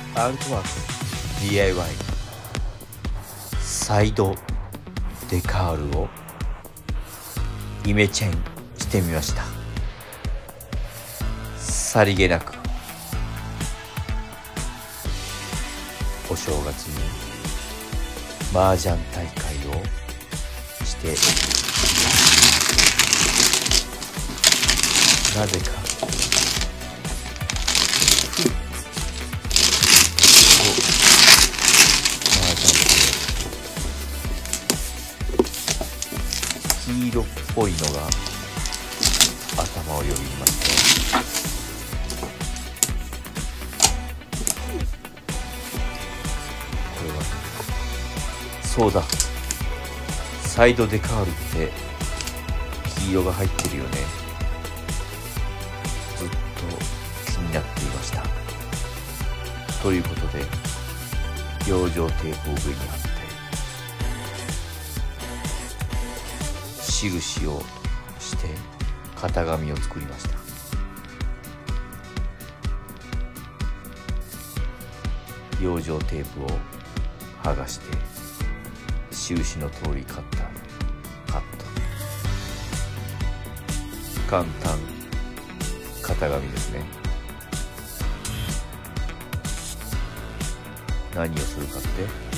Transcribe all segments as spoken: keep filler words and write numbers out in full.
アートワーク ディーアイワイ サイドデカールをイメチェンしてみました。さりげなくお正月に麻雀大会をしてなぜか黄色っぽいのが頭をよぎりまして、これはそうだ、サイドデカールって黄色が入ってるよね。ずっと気になっていました。ということで養生テープを上に貼って印をして型紙を作りました。養生テープを剥がして印の通りカッターでカット。簡単型紙ですね。何をするかって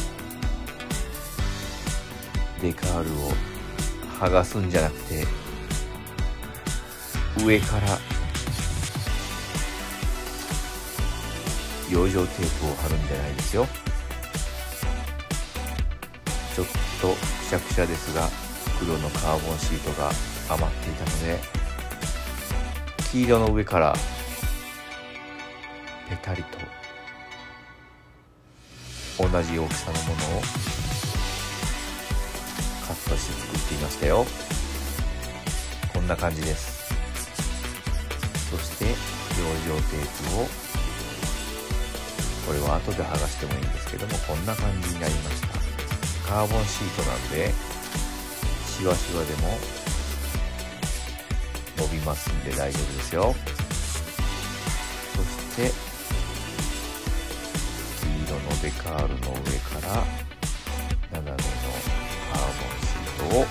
デカールを剥がすんじゃなくて上から養生テープを貼るんじゃないですよ。ちょっとくしゃくしゃですが黒のカーボンシートが余っていたので黄色の上からペタリと同じ大きさのものをカットして作っていましたよ。こんな感じです。そして養生テープをこれは後で剥がしてもいいんですけども、こんな感じになりました。カーボンシートなんでシワシワでも伸びますんで大丈夫ですよ。そして黄色のデカールの上から斜めのカーボンシートを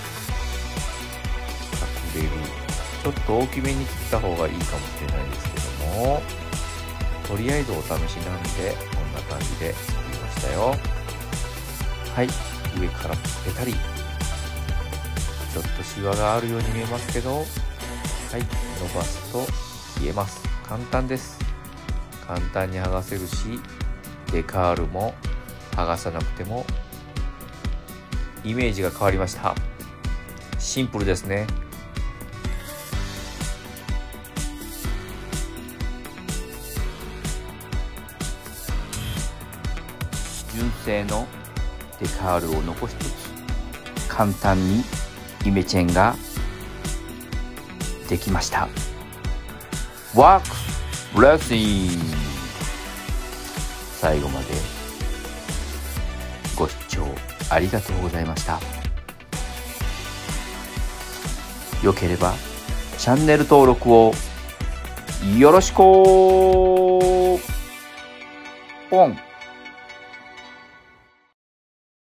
隠れる、ちょっと大きめに切った方がいいかもしれないですけども、とりあえずお試しなんでこんな感じで作りましたよ。はい、上からペタリ、ちょっとシワがあるように見えますけど、はい、伸ばすと消えます。簡単です。簡単に剥がせるし、デカールも剥がさなくてもイメージが変わりました。シンプルですね。純正のデカールを残しつつ簡単にイメチェンができました。ワークブレッシング。最後までご視聴ありがとうございました。よければチャンネル登録をよろしく。ポン。